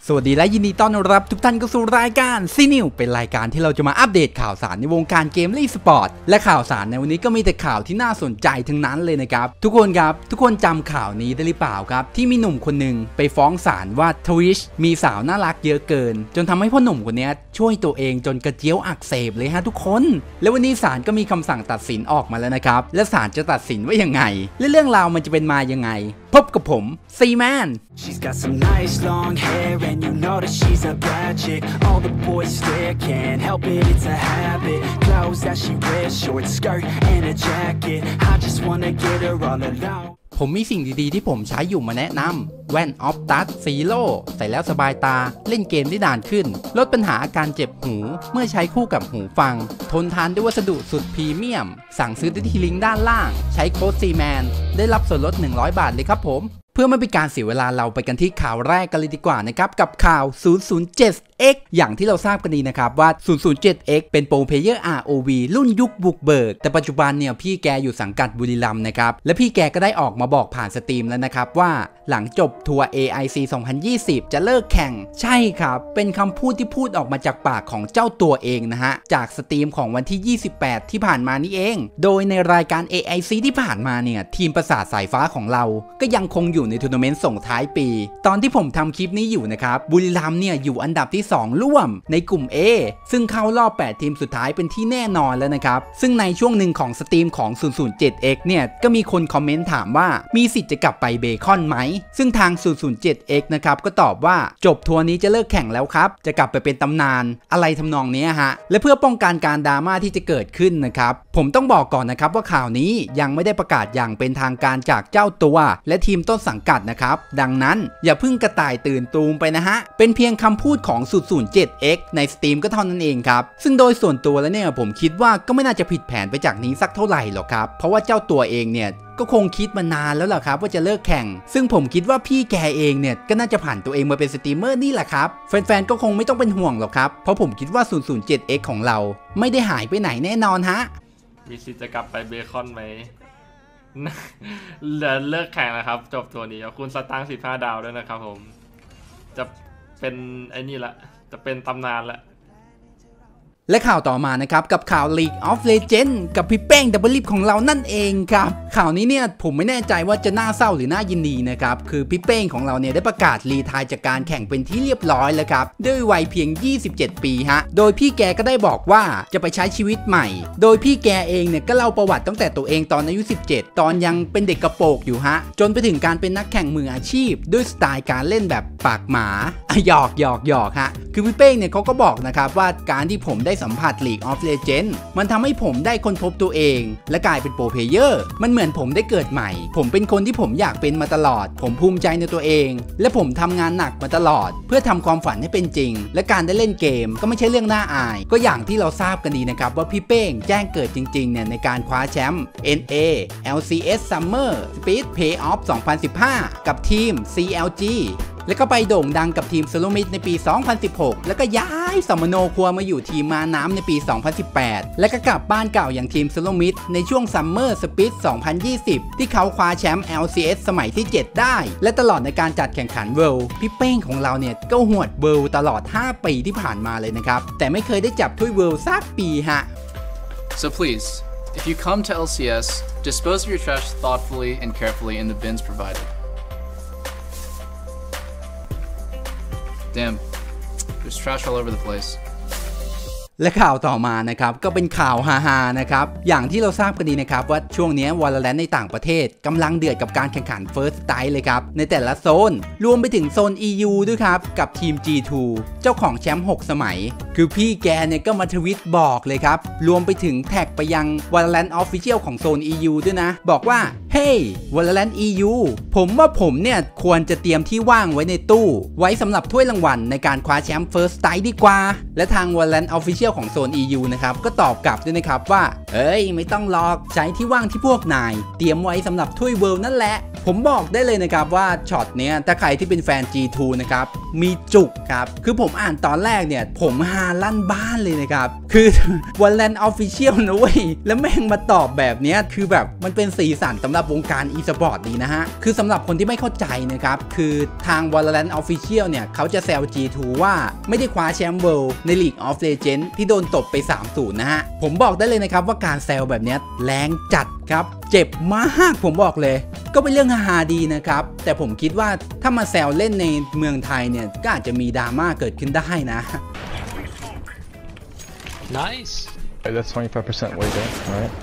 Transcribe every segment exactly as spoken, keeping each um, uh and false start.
สวัสดีและยินดีต้อนรับทุกท่านเข้าสู่รายการซีนิวเป็นรายการที่เราจะมาอัปเดตข่าวสารในวงการเกมและอีสปอร์ตและข่าวสารในวันนี้ก็มีแต่ข่าวที่น่าสนใจทั้งนั้นเลยนะครับทุกคนครับทุกคนจำข่าวนี้ได้หรือเปล่าครับที่มีหนุ่มคนหนึ่งไปฟ้องศาลว่า Twitch มีสาวน่ารักเยอะเกินจนทำให้พ่อหนุ่มคนนี้ช่วยตัวเองจนกระเจียวอักเสบเลยฮะทุกคนและวันนี้ศาลก็มีคำสั่งตัดสินออกมาแล้วนะครับและศาลจะตัดสินว่ายังไงและเรื่องราวมันจะเป็นมายังไงพบกับผมซีแมน She's got some nice long hair and you know that she's a bad chick. All the boys stare, can't help it, it's a habit. Clothes that she wears, short skirt and a jacket. I just wanna get her all alone. ผมมีสิ่งดีๆที่ผมใช้อยู่มาแนะนำแว่นออฟตัสซีโร่ใส่แล้วสบายตาเล่นเกมได้นานขึ้นลดปัญหาอาการเจ็บหูเมื่อใช้คู่กับหูฟังทนทานด้วยวัสดุสุดพรีเมียมสั่งซื้อได้ที่ลิงก์ด้านล่างใช้โค้ดซีแมนได้รับส่วนลดหนึ่งร้อยบาทเลยครับผมเพื่อไม่เป็นการเสียเวลาเราไปกันที่ข่าวแรกกันเลยดีกว่านะครับกับข่าว ศูนย์ ศูนย์ เจ็ด เอ็กซ์ อย่างที่เราทราบกันดีนะครับว่า ศูนย์ ศูนย์ เจ็ด เอ็กซ์ เป็นโปรเพลเยอร์ อาร์ โอ วี รุ่นยุคบุกเบิกแต่ปัจจุบันเนี่ยพี่แกอยู่สังกัดบุรีรัมย์นะครับและพี่แกก็ได้ออกมาบอกผ่านสตรีมแล้วนะครับว่าหลังจบทัวร์ เอ ไอ ซี สองพันยี่สิบจะเลิกแข่งใช่ครับเป็นคำพูดที่พูดออกมาจากปากของเจ้าตัวเองนะฮะจากสตรีมของวันที่ยี่สิบแปดที่ผ่านมานี่เองโดยในรายการ เอ ไอ ซี ที่ผ่านมาเนี่ยทีมประสาทสายฟ้าของเราก็ยังคงอยู่ในทัวร์นาเมนต์ส่งท้ายปีตอนที่ผมทำคลิปนี้อยู่นะครับบุรีรัมย์เนี่ยอยู่อันดับที่สองร่วมในกลุ่ม A ซึ่งเข้ารอบแปดทีมสุดท้ายเป็นที่แน่นอนแล้วนะครับซึ่งในช่วงหนึ่งของสตรีมของ ศูนย์ ศูนย์ เจ็ด เอ็กซ์ เนี่ยก็มีคนคอมเมนต์ถามว่ามีสิทธิ์จะกลับไปเบคอนไหมซึ่งทาง ศูนย์ ศูนย์ เจ็ด เอ็กซ์ นะครับก็ตอบว่าจบทัวร์นี้จะเลิกแข่งแล้วครับจะกลับไปเป็นตำนานอะไรทำนองนี้ฮะและเพื่อป้องกันการดราม่าที่จะเกิดขึ้นนะครับผมต้องบอกก่อนนะครับว่าข่าวนี้ยังไม่ได้ประกาศอย่างเป็นทางการจากเจ้าตัวและทีมต้นสังกัดนะครับดังนั้นอย่าเพิ่งกระต่ายตื่นตูมไปนะฮะเป็นเพียงคำพูดของ ศูนย์ ศูนย์ เจ็ด เอ็กซ์ ในสตรีมก็เท่านั้นเองครับซึ่งโดยส่วนตัวแล้วเนี่ยผมคิดว่าก็ไม่น่าจะผิดแผนไปจากนี้สักเท่าไหร่หรอกครับเพราะว่าเจ้าตัวเองเนี่ยก็คงคิดมานานแล้วล่ะครับว่าจะเลิกแข่งซึ่งผมคิดว่าพี่แกเองเนี่ยก็น่าจะผ่านตัวเองมาเป็นสตรีมเมอร์นี่แหละครับแฟนๆก็คงไม่ต้องเป็นห่วงหรอกครับเพราะผมคิดว่า ศูนย์ ศูนย์ เจ็ด เอ็กซ์ ของเราไม่ได้หายไปไหนแน่นอนฮะมีสิทธิ์จะกลับไปเบคอนไหมเลิกแข่งนะครับจบตัวนี้คุณสตางค์สิบห้าดาวด้วยนะครับผมจะเป็นไอ้นี่ละจะเป็นตำนานละและข่าวต่อมานะครับกับข่าว League of Legends กับพี่แป้งดับเบิลลิฟของเรานั่นเองครับข่าวนี้เนี่ยผมไม่แน่ใจว่าจะน่าเศร้าหรือน่ายินดีนะครับคือพี่แป้งของเราเนี่ยได้ประกาศรีไทร์จากการแข่งเป็นที่เรียบร้อยแล้วครับด้วยวัยเพียงยี่สิบเจ็ดปีฮะโดยพี่แกก็ได้บอกว่าจะไปใช้ชีวิตใหม่โดยพี่แกเองเนี่ยก็เล่าประวัติตั้งแต่ตัวเองตอนอายุสิบเจ็ดตอนยังเป็นเด็กกระโปงอยู่ฮะจนไปถึงการเป็นนักแข่งมืออาชีพด้วยสไตล์การเล่นแบบปากหมาหยอกหยอกหยอกฮะคือพี่แป้งเนี่ยเขาก็บอกนะครับว่าการที่ผมได้สัมผัส League of Legends มันทำให้ผมได้ค้นพบตัวเองและกลายเป็นโปรเพลเยอร์มันเหมือนผมได้เกิดใหม่ผมเป็นคนที่ผมอยากเป็นมาตลอดผมภูมิใจในตัวเองและผมทำงานหนักมาตลอดเพื่อทำความฝันให้เป็นจริงและการได้เล่นเกมก็ไม่ใช่เรื่องน่าอายก็อย่างที่เราทราบกันดีนะครับว่าพี่เป้งแจ้งเกิดจริงๆเนี่ยในการคว้าแชมป์ เอ็น เอ แอล ซี เอส Summer Speed Playoff สองพันสิบห้ากับทีม ซี แอล จี แล้วก็ไปโด่งดังกับทีม Solomid ในปี สองพันสิบหกแล้วก็ย้ายสมโนครัวมาอยู่ทีมมาน้ำในปี สองพันสิบแปดและก็กลับบ้านเก่าอย่างทีม Solomid ในช่วง Summer Speed สองพันยี่สิบที่เขาคว้าแชมป์ แอล ซี เอส สมัยที่เจ็ดได้และตลอดในการจัดแข่งขัน World พี่เป้งของเราเนี่ยก็หวด World ตลอดห้าปีที่ผ่านมาเลยนะครับแต่ไม่เคยได้จับถ้วย World สักปีฮะ So please if you come to แอล ซี เอส dispose of your trash thoughtfully and carefully in the bins provided Damn, there's trash all over the place. และข่าวต่อมานะครับก็เป็นข่าวฮาๆนะครับอย่างที่เราทราบกันดีนะครับว่าช่วงนี้ Valorant ในต่างประเทศกำลังเดือดกับการแข่งขัน First Strike เลยครับในแต่ละโซนรวมไปถึงโซน อี ยู ด้วยครับกับทีม จี ทู เจ้าของแชมป์หกสมัยคือพี่แกเนี่ยก็มาทวิตบอกเลยครับรวมไปถึงแท็กไปยัง Valorant Official ของโซน อี ยู ด้วยนะบอกว่า Hey Valorant อี ยู ผมว่าผมเนี่ยควรจะเตรียมที่ว่างไว้ในตู้ไว้สำหรับถ้วยรางวัลในการคว้าแชมป์ First Strike ดีกว่าและทาง Valorant Official ของโซน อี ยู นะครับก็ตอบกลับด้วยนะครับว่าเอ้ยไม่ต้องหรอกใช้ที่ว่างที่พวกนายเตรียมไว้สำหรับถ้วยเวิลด์นั่นแหละผมบอกได้เลยนะครับว่าช็อตเนี้ยถ้าใครที่เป็นแฟน จี ทู นะครับมีจุกครับคือผมอ่านตอนแรกเนี่ยผมฮาลั่นบ้านเลยนะครับคือ Valorant Official นะเว้ยแล้วแม่งมาตอบแบบเนี้ยคือแบบมันเป็นสีสันสำหรับวงการ e-sport ดีนะฮะคือสำหรับคนที่ไม่เข้าใจนะครับคือทาง Valorant Official เนี่ยเขาจะแซว จี ทู ว่าไม่ได้คว้าแชมป์เวิลด์ใน League of Legends ที่โดนตบไป สามศูนย์ นะฮะผมบอกได้เลยนะครับว่าการแซวแบบเนี้ยแรงจัดครับเจ็บมากผมบอกเลยก็เป็นเรื่องฮาๆดีนะครับแต่ผมคิดว่าถ้ามาแซวเล่นในเมืองไทยเนี่ยก็อาจจะมีดราม่าเกิดขึ้นได้นะ Nice. That's twenty-five percent weight, right?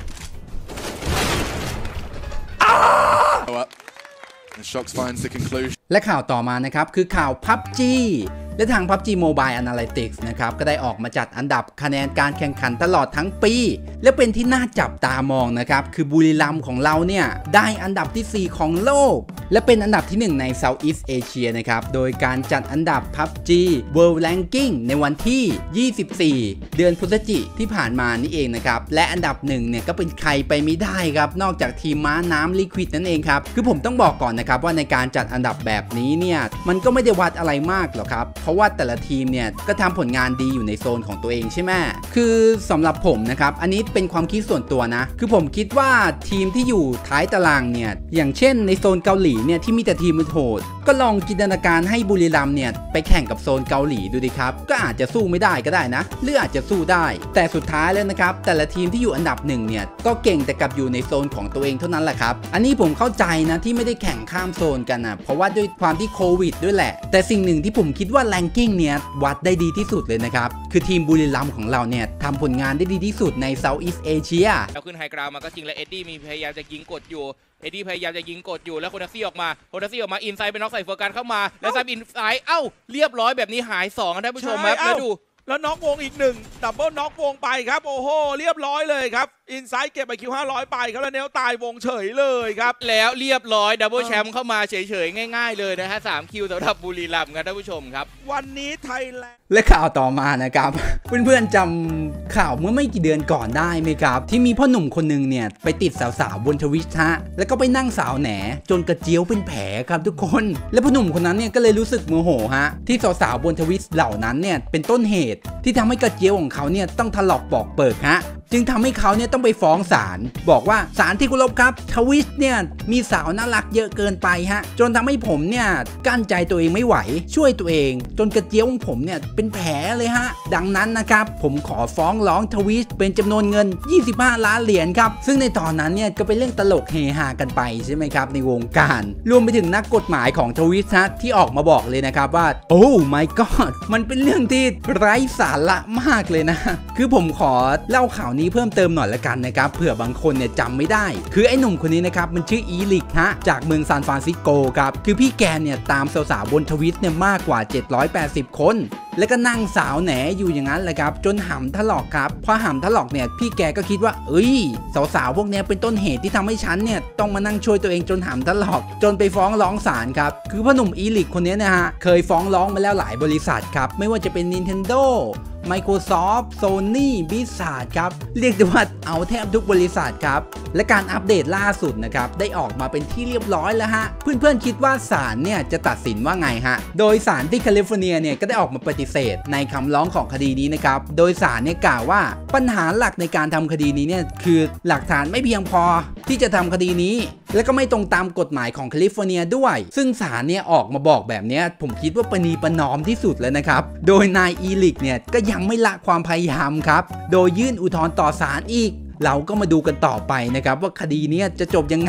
And Shox finds the conclusion. และข่าวต่อมานะครับคือข่าว พับจี และทาง พับจี Mobile Analytics นะครับก็ได้ออกมาจัดอันดับคะแนนการแข่งขันตลอดทั้งปีและเป็นที่น่าจับตามองนะครับคือบุรีรัมย์ของเราเนี่ยได้อันดับที่สี่ของโลกและเป็นอันดับที่หนึ่งใน Southeast Asia นะครับโดยการจัดอันดับ พับจี World Ranking ในวันที่ยี่สิบสี่เดือนพฤศจิกายนที่ผ่านมานี่เองนะครับและอันดับหนึ่งเนี่ยก็เป็นใครไปไม่ได้ครับนอกจากทีมม้าน้ำ Liquid นั่นเองครับคือผมต้องบอกก่อนนะครับว่าในการจัดอันดับแบบนี้เนี่ยมันก็ไม่ได้วัดอะไรมากหรอกครับเพราะว่าแต่ละทีมเนี่ยก็ทำผลงานดีอยู่ในโซนของตัวเองใช่ไหมคือสำหรับผมนะครับอันนี้เป็นความคิดส่วนตัวนะคือผมคิดว่าทีมที่อยู่ท้ายตารางเนี่ยอย่างเช่นในโซนเกาหลีเนี่ยที่มีแต่ทีมโหดก็ลองจินตนาการให้บุรีรัมย์เนี่ยไปแข่งกับโซนเกาหลีดูดิครับก็อาจจะสู้ไม่ได้ก็ได้นะหรืออาจจะสู้ได้แต่สุดท้ายแล้วนะครับแต่ละทีมที่อยู่อันดับหนึ่งเนี่ยก็เก่งแต่กับอยู่ในโซนของตัวเองเท่านั้นแหละครับอันนี้ผมเข้าใจนะที่ไม่ได้แข่งข้ามโซนกันนะเพราะว่าด้วยความที่โควิดด้วยแหละแต่สิ่งหนึ่งที่ผมคิดว่าแรงกิ้งเนี่ยวัดได้ดีที่สุดเลยนะครับคือทีมบุรีรัมย์ของเราเนี่ยทำผลงานได้ดีที่สุดใน Southeast Asia เราขึ้นไฮกราวมาก็จริงแล้วเอ็ดดี้มีพยายามจะยิงกดอยู่เอ็ดดี้พยายามจะยิงกดอยู่แล้วโคนัสซี่ออกมาโคนัสซี่ออกมาอินไซด์เป็นน็อกใส่เฟอร์กันเข้ามาแล้วซับอินไซด์เอ้าเรียบร้อยแบบนี้หายสองท่านผู้ชมครับแล้วดูแล้วน็อกวงอีกหนึ่งดับเบิลน็อกวงไปครับโอ้โหเรียบร้อยเลยครับอินไซด์เก็บไปคิวห้าร้อยไปครับแล้วเนลตายวงเฉยเลยครับแล้วเรียบร้อยดับเบิลแชมป์เข้ามาเฉยๆง่ายๆเลยนะฮะสามคิวสำหรับบุรีรัมย์ครับท่านผู้ชมครับวันนี้ไทยแลนด์และข่าวต่อมานะครับ เพื่อนๆจำข่าวเมื่อไม่กี่เดือนก่อนได้ไหมครับที่มีพ่อหนุ่มคนหนึ่งเนี่ยไปติดสาวๆบนทวิตฮะแล้วก็ไปนั่งสาวแหนจนกระเจียวเป็นแผลครับทุกคนและพ่อหนุ่มคนนั้นเนี่ยก็เลยรู้สึกโมโหฮะที่สาวๆบนทวิตเหล่านั้นเนี่ยเป็นต้นเหตุที่ทำให้กระเจียวของเขาเนี่ยต้องถลอกปอกเปิกฮะจึงทำให้เขาเนี่ยต้องไปฟ้องศาลบอกว่าศาลที่เคารพครับทวิตเนี่ยมีสาวน่ารักเยอะเกินไปฮะจนทำให้ผมเนี่ยกั้นใจตัวเองไม่ไหวช่วยตัวเองจนกระเจียวของผมเนี่ยเป็นแผลเลยฮะดังนั้นนะครับผมขอฟ้องร้องทวิตเป็นจำนวนเงินยี่สิบห้าล้านเหรียญครับซึ่งในตอนนั้นเนี่ยก็เป็นเรื่องตลกเฮฮากันไปใช่ไหมครับในวงการรวมไปถึงนักกฎหมายของทวิตฮะที่ออกมาบอกเลยนะครับว่าโอ้ my god มันเป็นเรื่องที่ไร้สาระมากเลยนะคือผมขอเล่าข่าวนี้เพิ่มเติมหน่อยละกันนะครับเผื่อบางคนเนี่ยจำไม่ได้คือไอ้หนุ่มคนนี้นะครับมันชื่ออีลิกฮะจากเมืองซานฟรานซิสโกครับคือพี่แกเนี่ยตามสาวๆบนทวิตเนี่ยมากกว่าเจ็ดร้อยแปดสิบคนแล้วก็นั่งสาวแหนอยู่อย่างนั้นแหละครับจนหำถลอกครับพอหำถลอกเนี่ยพี่แกก็คิดว่าเอ้ยสาวๆพวกนี้เป็นต้นเหตุที่ทำให้ฉันเนี่ยต้องมานั่งช่วยตัวเองจนหำถลอกจนไปฟ้องร้องศาลครับคือพ่อหนุ่มอีลิกคนนี้นะฮะเคยฟ้องร้องมาแล้วหลายบริษัทครับไม่ว่าจะเป็น Nintendo Microsoft Sony Blizzard ครับเรียกได้ว่าเอาแทบทุกบริษัทครับและการอัปเดตล่าสุดนะครับได้ออกมาเป็นที่เรียบร้อยแล้วฮะเพื่อนๆคิดว่าศาลเนี่ยจะตัดสินว่าไงฮะโดยศาลที่แคลิฟอร์เนียเนี่ยก็ได้ออกมาปฏิเสธในคำร้องของคดีนี้นะครับโดยศาลเนี่ยกล่าวว่าปัญหาหลักในการทำคดีนี้เนี่ยคือหลักฐานไม่เพียงพอที่จะทำคดีนี้และก็ไม่ตรงตามกฎหมายของแคลิฟอร์เนียด้วยซึ่งศาลเนี่ยออกมาบอกแบบนี้ผมคิดว่าประนีประนอมที่สุดแล้วนะครับโดยนายอีลิกเนี่ยก็ยังไม่ละความพยายามครับโดยยื่นอุทธรณ์ต่อศาลอีกเราก็มาดูกันต่อไปนะครับว่าคดีนี้จะจบยังไง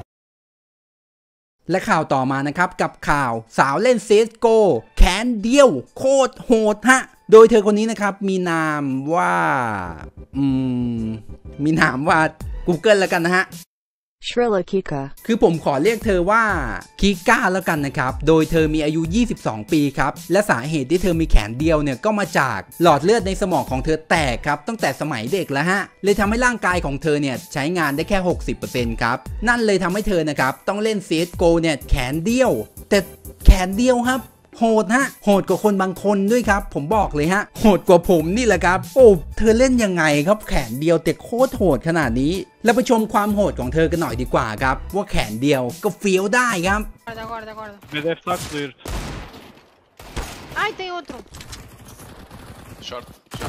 และข่าวต่อมานะครับกับข่าวสาวเล่น ซี เอส โก แขนเดียวโคตรโหดฮะโดยเธอคนนี้นะครับมีนามว่าอืมมีนามว่า Google แล้วกันนะฮะ Shrilla Kika คือผมขอเรียกเธอว่าคิก้าแล้วกันนะครับโดยเธอมีอายุยี่สิบสองปีครับและสาเหตุที่เธอมีแขนเดียวเนี่ยก็มาจากหลอดเลือดในสมองของเธอแตกครับตั้งแต่สมัยเด็กแล้วฮะเลยทำให้ร่างกายของเธอเนี่ยใช้งานได้แค่ หกสิบเปอร์เซ็นต์ ครับนั่นเลยทำให้เธอนะครับต้องเล่น ซี เอส โก เนี่ยแขนเดียวแต่แขนเดียวครับโหดฮะโหดกว่าคนบางคนด้วยครับผมบอกเลยฮะโหดกว่าผมนี่แหละครับโอ้เธอเล่นยังไงครับแขนเดียวแต่โคตรโหดขนาดนี้แล้วไปชมความโหดของเธอกันหน่อยดีกว่าครับว่าแขนเดียวก็เฟี้ยวได้ครับ Guarda, guarda, guarda. Me deve estar clear. Ai, tem outro. Short, short.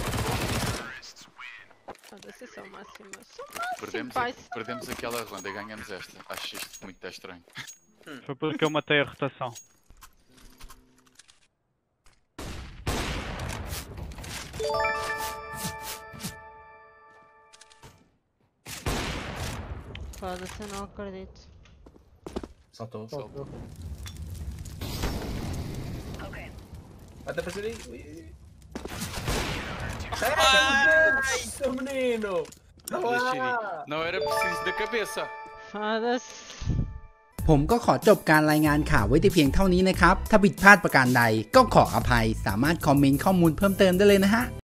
Vocês são máximos. São Perdemos, máximos. perdemos aquela ronda e ganhamos esta. Acho isto muito estranho. Foi porque eu matei a rotação. Foda-se, eu não acredito. Saltou. Saltou. Até pra ser aí. Ai, seu menino! Não era preciso da cabeça. Foda-se. ผมก็ขอจบการรายงานข่าวไว้แต่เพียงเท่านี้นะครับถ้าผิดพลาดประการใดก็ขออภัยสามารถคอมเมนต์ข้อมูลเพิ่มเติมได้เลยนะฮะ